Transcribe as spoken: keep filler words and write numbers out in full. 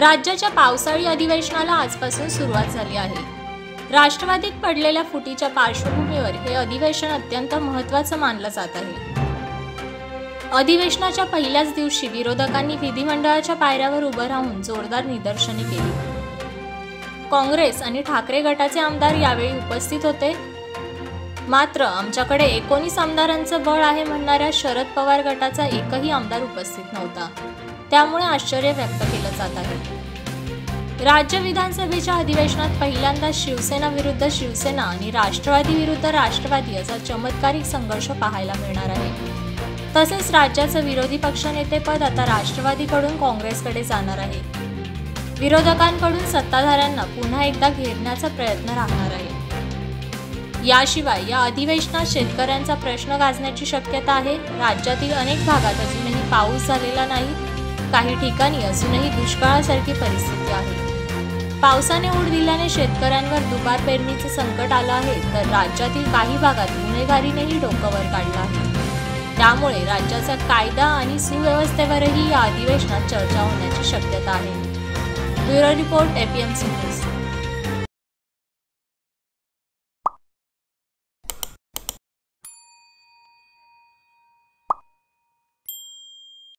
राज्याच्या पावसाळी अधिवेशनाला आजपासून सुरुवात झाली आहे। राष्ट्रवादीत पडलेल्या फुटीच्या पार्श्वभूमीवर हे अधिवेशन अत्यंत महत्त्वाचं मानलं जात आहे। अधिवेशनाच्या पहिल्याच दिवशी विरोधकांनी विधिमंडळाच्या पायऱ्यावर उभं राहून जोरदार निदर्शने केली। काँग्रेस आणि ठाकरे गटाचे आमदार यावेळी उपस्थित होते। मात्र आमच्याकडे एकोणीस आमदारांचं बळ आहे म्हणणाऱ्या शरद पवार गटाचा एकही आमदार उपस्थित नव्हता। त्यामुळे आश्चर्य व्यक्त केलं जात आहे। राज्य विधानसभेच्या अधिवेशनात पहिल्यांदा शिवसेना विरुद्ध शिवसेना आणि राष्ट्रवादी विरुद्ध राष्ट्रवादी असा चमत्कारिक संघर्ष पाहायला मिळणार आहे। तसेच राज्याचं विरोधी पक्षनेतेपद आता राष्ट्रवादीकडून काँग्रेसकडे जाणार आहे। विरोधकांकडून सत्ताधाऱ्यांना पुन्हा एकदा घेरण्याचा प्रयत्न राहणार आहे। याशिवाय या अधिवेशनात शेतकऱ्यांचा प्रश्न गाजण्याची शक्यता आहे। राज्यातील अनेक भागात अजूनही पाऊस झालेला नाही। काही ठिकाणी अजूनही दुष्काळासारखी परिस्थिती आहे। पावसाने ऊड दिल्याने शेतकऱ्यांवर दुबार पेरणीचे संकट आलं आहे, तर राज्यातील काही भागात गुन्हेगारीनेही डोकं वर काढलं आहे। त्यामुळे राज्याचा कायदा आणि सुव्यवस्थेवरही या अधिवेशनात चर्चा होण्याची शक्यता आहे। Bureau report APMC news.